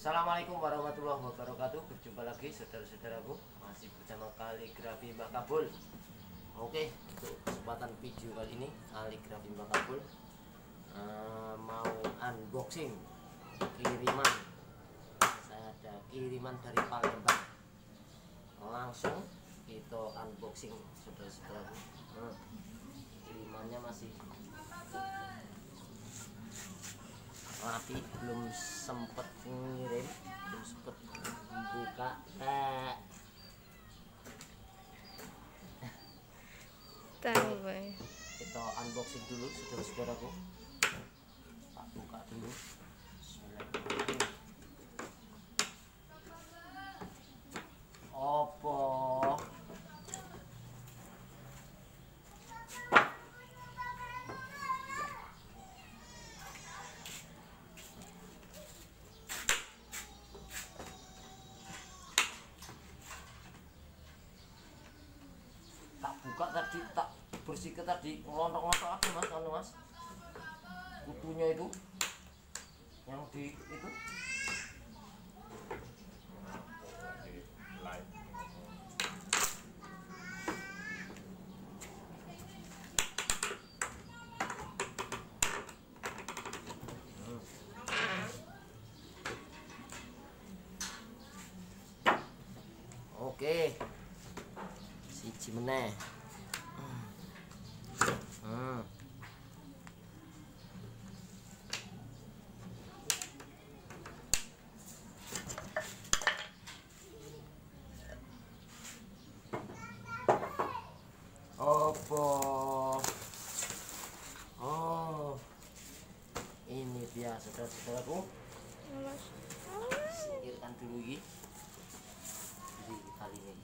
Assalamualaikum warahmatullahi wabarakatuh. Berjumpa lagi saudara-saudaraku, masih bersama Kaligrafi Mbak Kabul. Oke, untuk kesempatan video kali ini Kaligrafi Mbak Kabul mau unboxing kiriman. Saya ada kiriman dari Palembang. Langsung kita unboxing saudara-saudaraku. Kirimannya masih tapi belum sempet ngirim, belum sempet buka. Kita unboxing dulu saudara-saudaraku. Tak buka dulu. Bismillahirrahmanirrahim. Opo buka tadi, tak bersihkan tadi, ngelontok-ngelontok apa mas, kalau mas kutunya itu yang di itu oke, siji meneh. Opo, oh ini dia saudara-saudaraku. Singkirkan dulu ini di tali ini.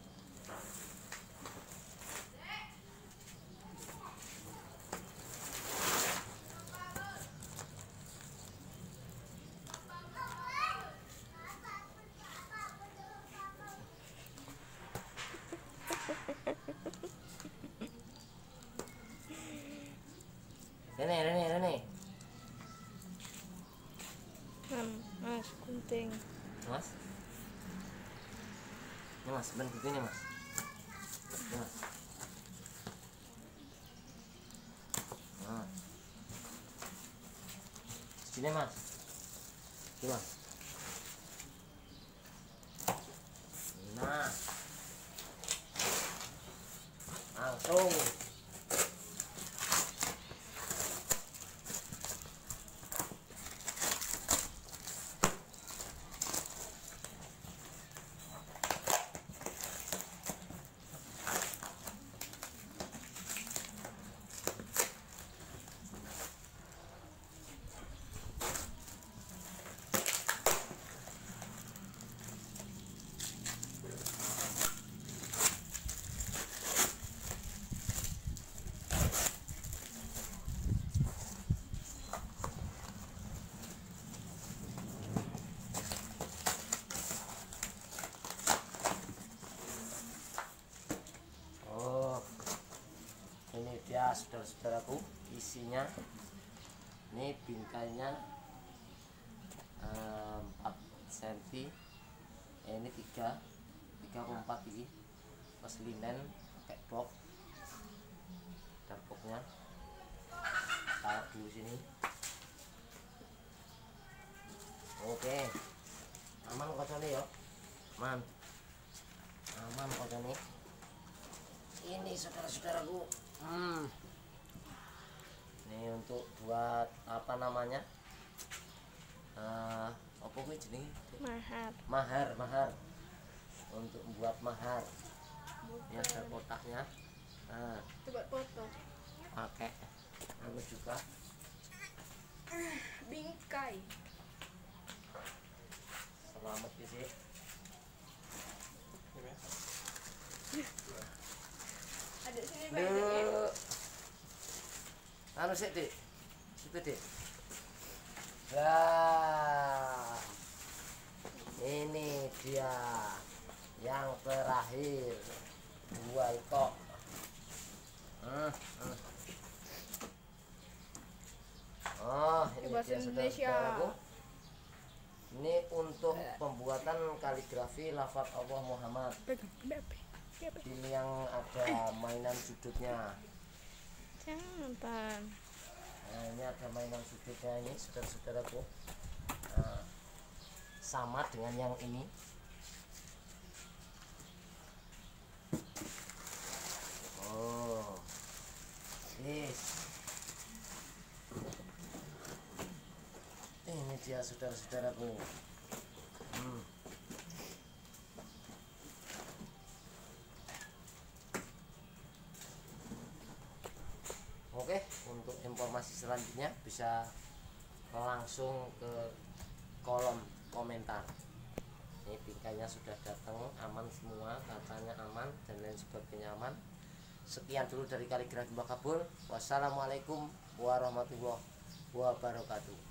Rene. Mas, gunting. Mas. Ini mas, ben ini mas. Ini mas. Nah. Sini mas. Sini mas. Nah. Langsung. Ini dia saudara-saudaraku, isinya ini bingkainya 4 cm, ini 3,4 ini pas linen pakai box. Dan boxnya taruh dulu sini. Oke, aman kocone ya, aman kocone. Ini saudara-saudaraku, ini untuk buat apa namanya, apa gue jenis mahar untuk membuat mahar. Ini ada kotaknya. Coba foto. Pakai lalu juga Bingkai. selamat sih. Ada sini Pak. Anu sih Dik, situ Dik. Nah, ini dia yang terakhir, 2 itu. Oh, ini bahasa dia Indonesia. saudara-saudaraku. Ini untuk untuk pembuatan kaligrafi lafaz Allah Muhammad. Ini yang ada mainan sudutnya. Jangan. Nah, ini ada mainan sudutnya ini, saudara-saudaraku. Nah, sama dengan yang ini. Oh, yes. Ini dia saudara-saudaraku. Oke, untuk informasi selanjutnya bisa langsung ke kolom komentar. Ini bingkainya sudah datang, aman semua, katanya aman dan lain sebagainya aman. Sekian dulu dari Kaligrafi Mbah Kabul. Wassalamualaikum warahmatullahi wabarakatuh.